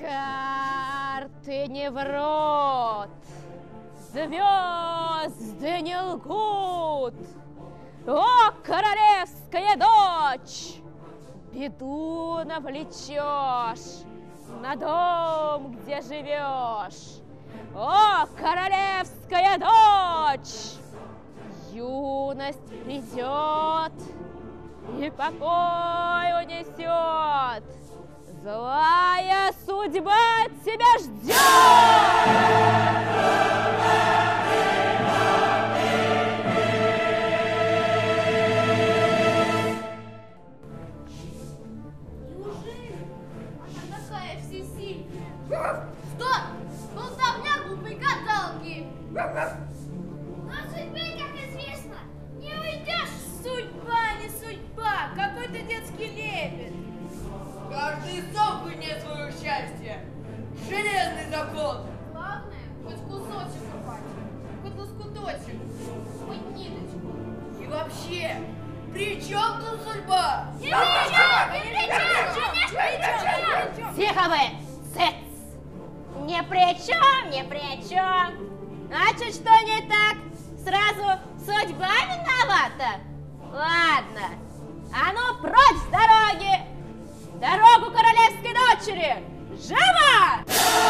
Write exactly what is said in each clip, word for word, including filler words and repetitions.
Карты не врут, звезды не лгут. О, королевская дочь, беду навлечешь на дом, где живешь. О, королевская дочь, юность придет и покой унесет. Злая судьба тебя ждет! Неужели она такая всесильная? Стоп! Болтовня глупой гадалки! На судьбе, как известно, не уйдешь. Судьба не судьба, какой-то детский лепет. Каждый сам вынес свое счастье. Железный закон. Главное, хоть кусочек урвать, хоть лоскуточек, хоть ниточку. И вообще, при чем тут судьба? Не при чем, не при чем, конечно, при чем. Тихо вы, цыц! Ни при чем, ни при чем. Значит, что не так? Сразу судьба виновата? Ладно, а ну прочь с дороги! Дорогу королевской дочери! Живо!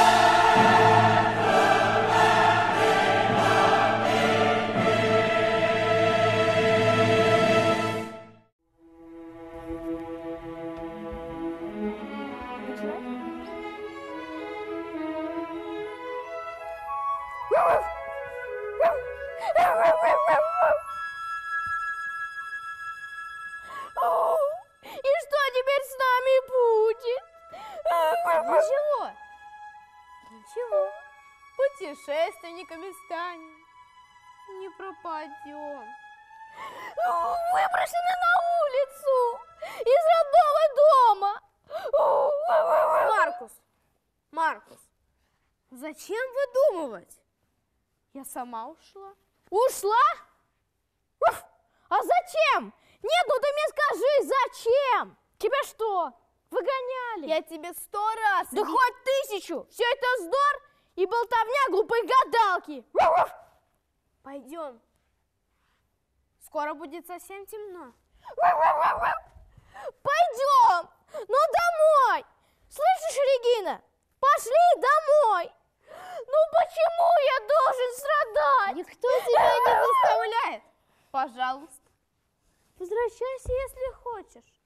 И что теперь с нами будет? Ничего. Ничего. Путешественниками станем. Не пропадем. Выброшены на улицу из родного дома. Маркус, Маркус, зачем выдумывать? Я сама ушла. Ушла? Уф! А зачем? Нет, ну ты мне скажи, зачем? Тебя что, выгоняли? Я тебе сто раз... Да не... хоть тысячу! Все это вздор и болтовня глупой гадалки. Пойдем. Скоро будет совсем темно. Пойдем, но домой. Слышишь, Регина? Пошли домой. Ну почему я должен страдать? Никто тебя не заставляет. Пожалуйста. Возвращайся, если хочешь.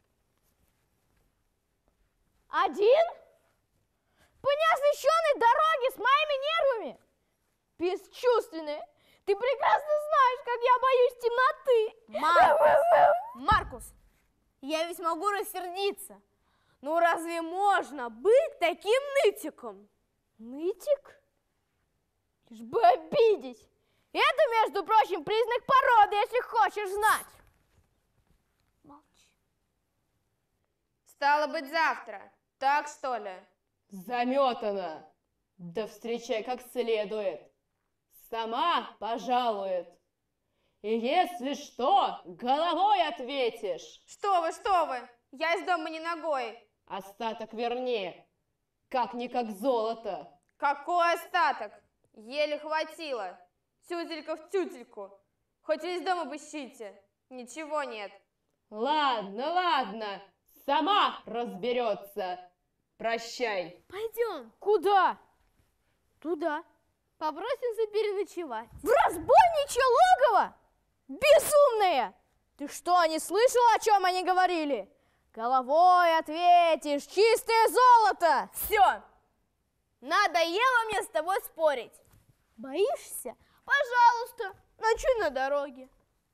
Один? По неосвещенной дороге с моими нервами? Бесчувственная. Ты прекрасно знаешь, как я боюсь темноты. Маркус, Маркус, я ведь могу рассердиться. Ну разве можно быть таким нытиком? Нытик? Лишь бы обидеть. Это, между прочим, признак породы, если хочешь знать. Молчи. Стало быть, завтра. Так, что ли? Заметана. Да встречай как следует. Сама пожалует. И если что, головой ответишь. Что вы, что вы? Я из дома не ногой. Остаток верни, как-никак золото. Какой остаток? Еле хватило. Тютелька в тютельку. Хоть весь дом обыщите. Ничего нет. Ладно, ладно, сама разберется. Прощай. Пойдем. Куда? Туда. Попросимся переночевать. В разбойничье логово? Безумная! Ты что, не слышала, о чем они говорили? Головой ответишь, чистое золото! Все. Надоело мне с тобой спорить. Боишься? Пожалуйста, ночуй на дороге.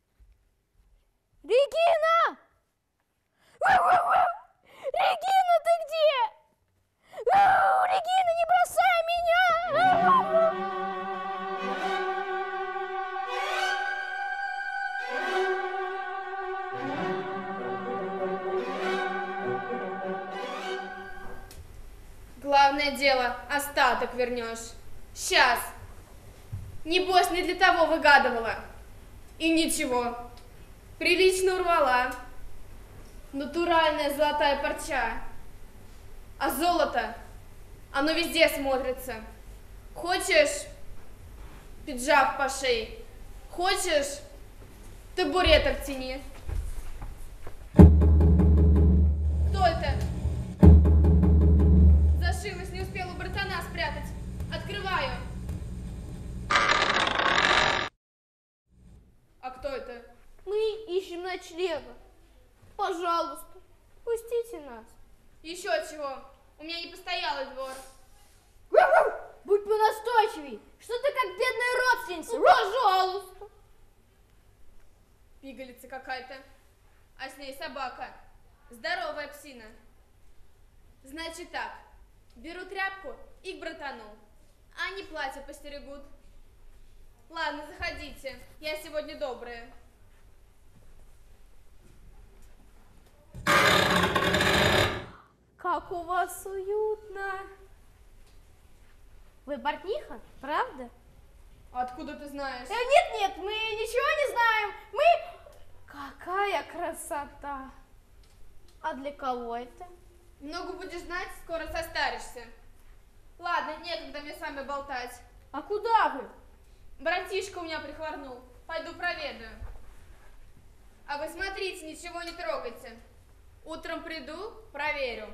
Регина! Регина, ты где? Регина, не бросай меня! Главное дело, остаток вернешь. Сейчас. Небось, не для того выгадывала. И ничего. Прилично урвала. Натуральная золотая парча. А золото Оно везде смотрится. Хочешь, пиджак пошей. Хочешь, табуреток тяни. Кто это? Зашилась, не успела братана спрятать. Открываю. А кто это? Мы ищем ночлега. Пожалуйста, пустите нас. Еще чего? У меня не постоялый двор. Будь понастойчивей. Что ты как бедная родственница? Пожалуйста. Пигалица какая-то. А с ней собака. Здоровая псина. Значит так. Беру тряпку и к братану. Они платье постерегут. Ладно, заходите. Я сегодня добрая. Как у вас уютно. Вы портниха, правда? Откуда ты знаешь? Э, нет, нет, мы ничего не знаем. Мы... Какая красота. А для кого это? Много будешь знать, скоро состаришься. Ладно, некогда мне с вами болтать. А куда вы? Братишка у меня прихворнул. Пойду проведаю. А вы смотрите, ничего не трогайте. Утром приду, проверю.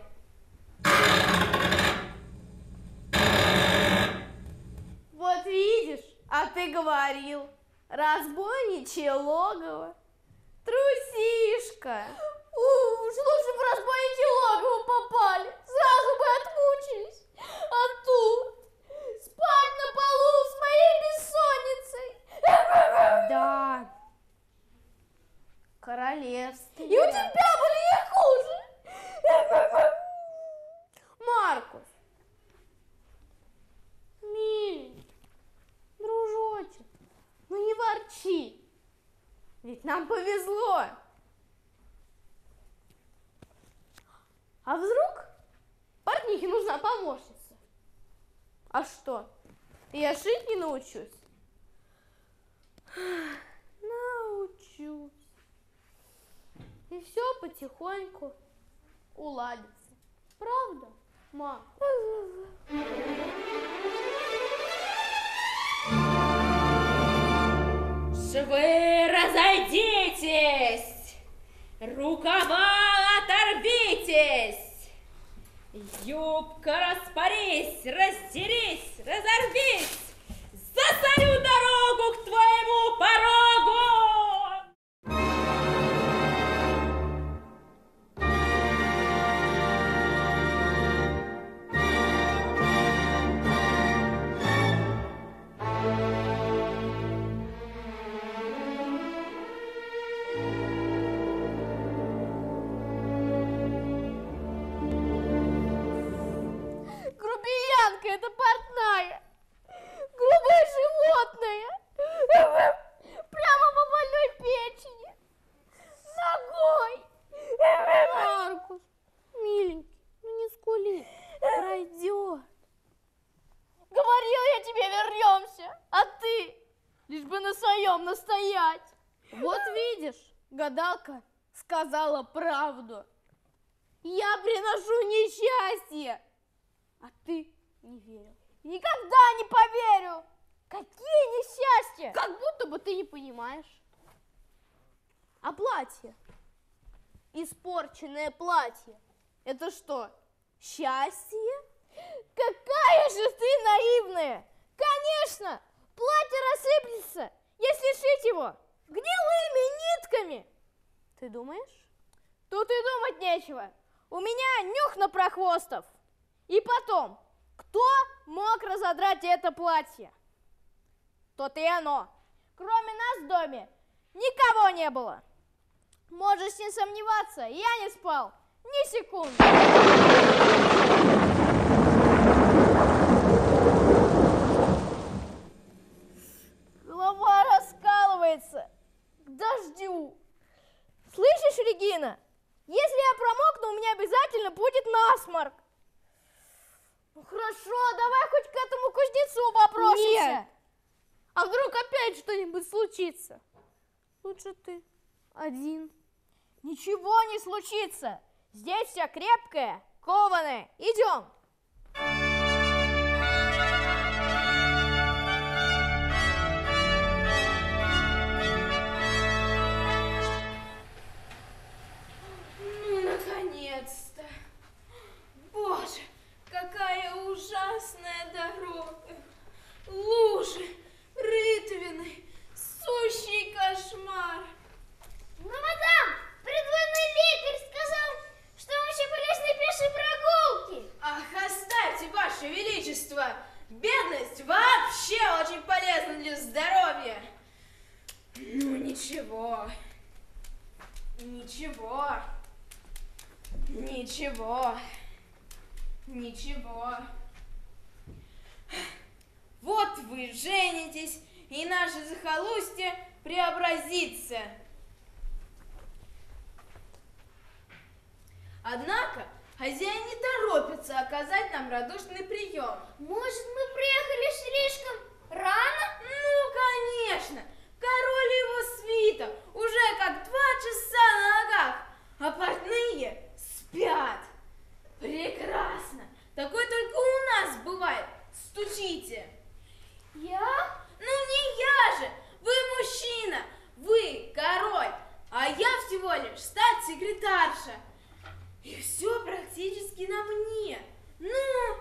Вот видишь, а ты говорил. Разбойничье логово. Трусишка. Уж лучше в разбойничье логово попали. Сразу бы отмучились. А тут спать на полу с моей бессонницей. Да. Королевство. И у тебя были не хуже. Маркус. Миленький, дружочек, ну не ворчи. Ведь нам повезло. А вдруг портнихе нужна помощница? А что, я шить не научусь? Научусь. И все потихоньку уладится. Правда, мам? Швы разойдитесь, рукава оторвитесь, юбка распорись, растерись, разорвись, засорю дорогу к твоему порогу. Грубиянка, это портная. Грубое животное. Прямо по больной печени. Ногой. Маркус, миленький, ну не скули. Пройдет. Говорил я тебе, вернемся. А ты лишь бы на своем настоять. Вот видишь, гадалка сказала правду. Я приношу несчастье. А ты не верил. Никогда не поверю. Какие несчастья? Как будто бы ты не понимаешь. А платье? Испорченное платье. Это что, счастье? Какая же ты наивная. Конечно, платье рассыплется, если шить его гнилыми нитками. Ты думаешь? Тут и думать нечего. У меня нюх на прохвостов. И потом, кто мог разодрать это платье? То-то и оно. Кроме нас в доме никого не было. Можешь не сомневаться, я не спал ни секунды. Голова раскалывается к дождю. Слышишь, Регина? Если я промокну, у меня обязательно будет насморк. Ну хорошо, давай хоть к этому кузнецу попросимся. Нет. А вдруг опять что-нибудь случится? Лучше ты один. Ничего не случится. Здесь вся крепкая, кованая. Идем. Ужасная дорога. Лужи, рытвины, сущий кошмар. Ну, мадам, придворный лекарь сказал, что вообще полезны пешие прогулки. Ах, оставьте, ваше величество. Бедность вообще очень полезна для здоровья. Ну, ничего. Ничего. Ничего. Ничего. Вот вы женитесь, и наше захолустье преобразится. Однако хозяин не торопится оказать нам радушный прием. Может, мы приехали слишком рано? Ну, конечно, король и его свита уже как два часа на ногах, а портные спят. Прекрасно, такое только у нас бывает. Стучите. Я? Ну, не я же, вы мужчина, вы король, а я всего лишь статс-секретарша. И все практически на мне. Ну,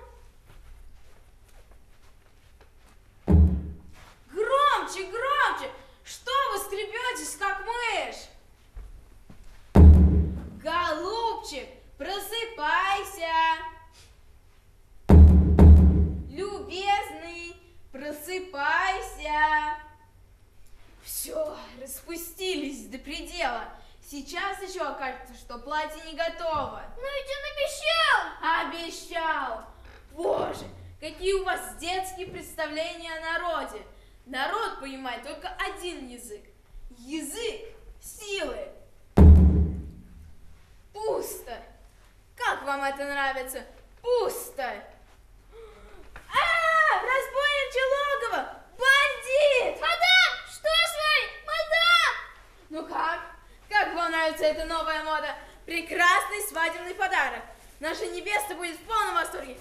громче, громче. Что вы скребетесь, как мышь? Голубчик, просыпайся. Любезный, просыпайся. Все, распустились до предела. Сейчас еще окажется, что платье не готово. Но ведь он обещал! Обещал! Боже, какие у вас детские представления о народе. Народ понимает только один язык. Язык силы. Пусто. Как вам это нравится? Пусто. А, разбойничье логово! Бандит! Мадам, что с вами? Мадам! Ну как? Как вам нравится эта новая мода? Прекрасный свадебный подарок. Наша невеста будет в полном восторге.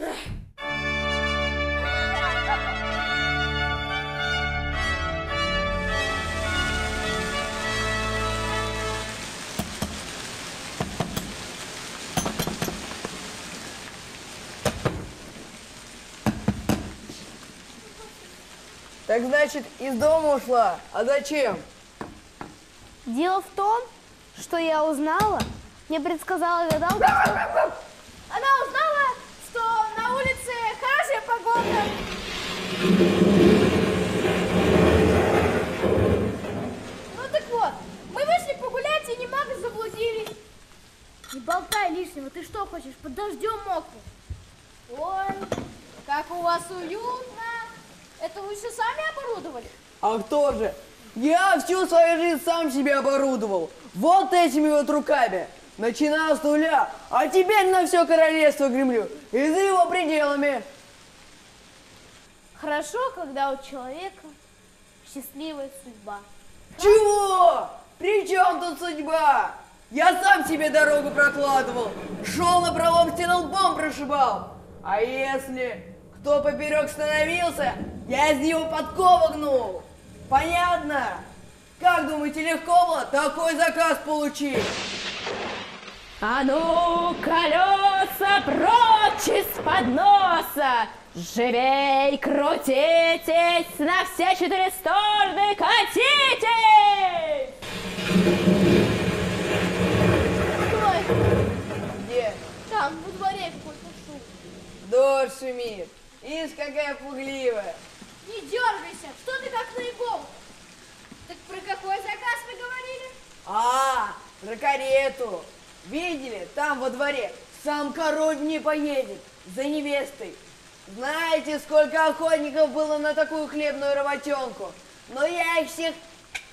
Так значит, из дома ушла. А зачем? Дело в том, что я узнала, мне предсказала гадалка, что... Она узнала, что на улице хорошая погода. Ну так вот, мы вышли погулять и немного заблудились. Не болтай лишнего, ты что хочешь, под дождем мокнуть? Ой, как у вас уютно. Это вы все сами оборудовали? А кто же? Я всю свою жизнь сам себе оборудовал. Вот этими вот руками. Начинал с нуля, а теперь на все королевство гремлю. И за его пределами. Хорошо, когда у человека счастливая судьба. Чего? При чем тут судьба? Я сам себе дорогу прокладывал. Шел напролом, стену лбом прошибал. А если кто поперек становился, я из него подкову гнул. Понятно? Как думаете, легко было такой заказ получить? А ну, колеса прочь из-под носа! Живей, крутитесь, на все четыре стороны катитесь! Стой! Где? Там, во дворе какой-то шум. Дождь шумит. Ишь, какая пугливая. Не дергайся, что ты как наебол? Так про какой заказ мы говорили? А, про карету. Видели, там во дворе сам король не поедет за невестой. Знаете, сколько охотников было на такую хлебную работенку? Но я их всех...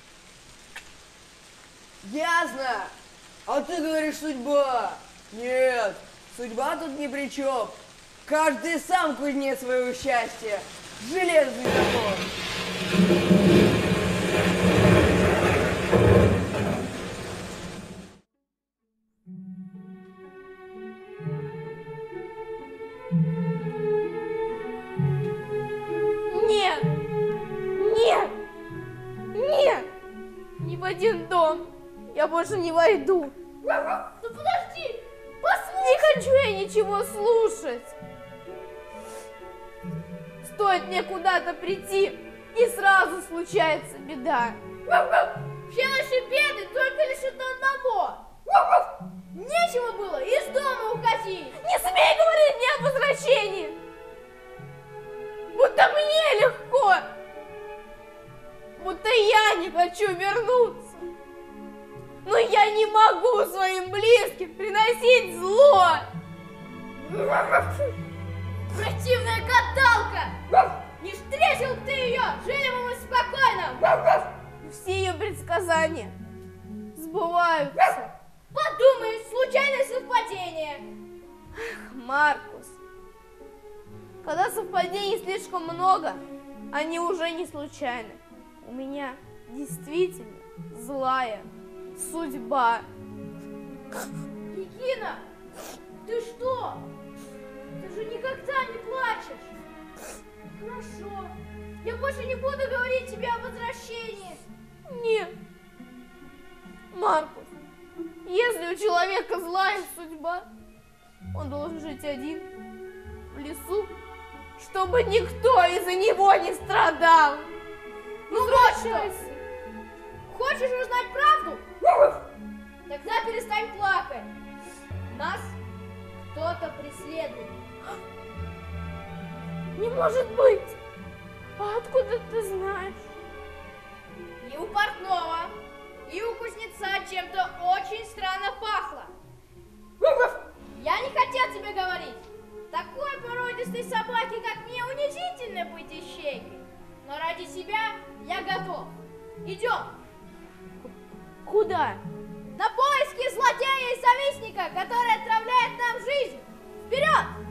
Ясно? А ты говоришь, судьба. Нет, судьба тут ни при чем. Каждый сам кузнец своего счастья. Железный закон. Нет! Нет! Нет! Ни в один дом я больше не войду. Ну подожди! Послушай! Не хочу я ничего слушать! стоит мне куда-то прийти, и сразу случается беда. Все наши беды только лишь от одного. Нечего было из дома уходить. Не смей говорить мне о возвращении. Будто мне легко. Будто я не хочу вернуться. Но я не могу своим близким приносить зло. Противная гадалка! Не встретил ты ее, жили бы мы спокойно. Все ее предсказания сбываются. Подумай, случайное совпадение. Эх, Маркус, когда совпадений слишком много, они уже не случайны. У меня действительно злая судьба. Регина, ты что? Ты же никогда не плачешь. Хорошо. Я больше не буду говорить тебе о возвращении. Нет. Маркус, если у человека злая судьба, он должен жить один в лесу, чтобы никто из-за него не страдал. Ну вот что. Хочешь узнать правду? Тогда перестань плакать. Нас кто-то преследует. Не может быть! А откуда ты знаешь? И у портного, и у кузнеца чем-то очень странно пахло. Я не хотел тебе говорить. Такой породистой собаке, как мне, унизительно быть ищейкой. Но ради себя я готов. Идем. Куда? На поиски злодея и завистника, который отравляет нам жизнь. Вперед!